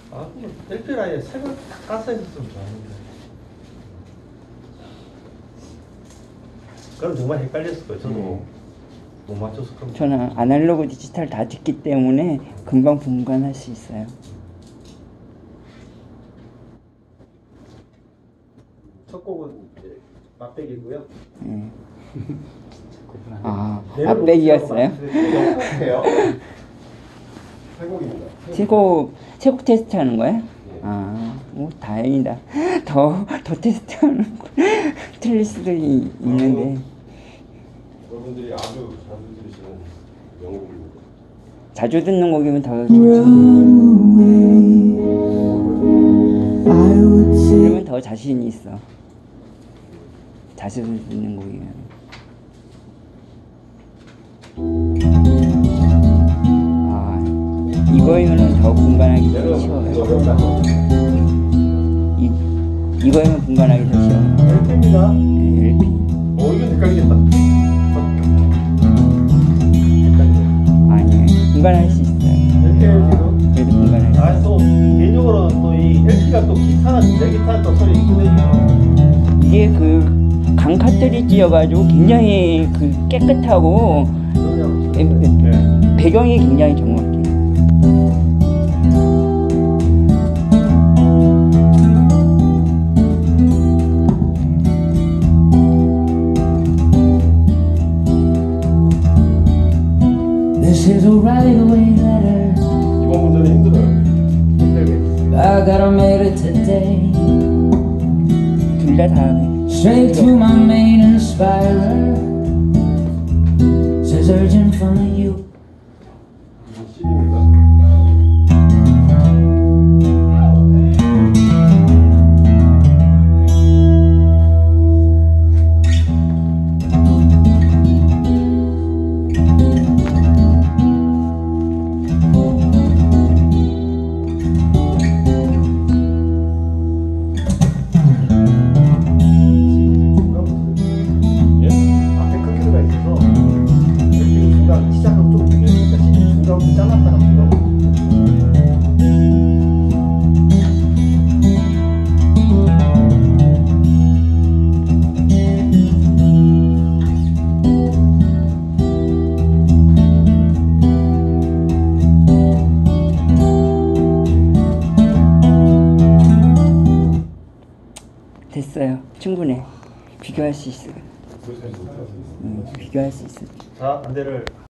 아, 그럼 LP를 아예 색을 다 까서 했으면 좋았는데. 그럼 정말 헷갈렸을 거예요. 저도 못 맞춰서. 그럼 저는 아날로그 디지털 다 듣기 때문에 금방 분간할 수 있어요. 첫 곡은 이제 맛배기고요. 아, 맛배기였어요? 세 곡입니다. 세곡 테스트 하는 거야? 아, 오, 다행이다. 더 테스트 하는 거. 틀릴 수도 있는데. 여러분들이 아주 자주 들으시는 명곡입니다. 자주 듣는 곡이면 더 좋지. 그러면 더 자신이 있어. 자주 듣는 곡이면. 이거이면은 더 분간하기 더 쉬워요. 이거이면 분간하기 더 쉬워요. LP입니다. 네, LP. 이건 헷갈리겠다. 아니에요. 분간할 수 있어요. LP도 그래도 분간할 수 있어요. 또 개인적으로 또 이 LP가 또 기타는 내 기타 또 소리 있거든요. 이게 그 강카트리지여가지고 굉장히 그 깨끗하고 배경이 굉장히 정확해요. This is a right-away letter. 이번 문제는 힘들어요. 힘들게. I gotta make it today. 둘 다 다음에. Straight to my main inspirer. Says urgent from you. 이건 CD입니다. 앞에 크기가 있어서 LP는 중간 시작하고 좀 길으니까 중간부터 잘랐다가 중간부터. 됐어요. 충분해. 비교할 수 있어요. 비교할 수 있어요. 자, 안대를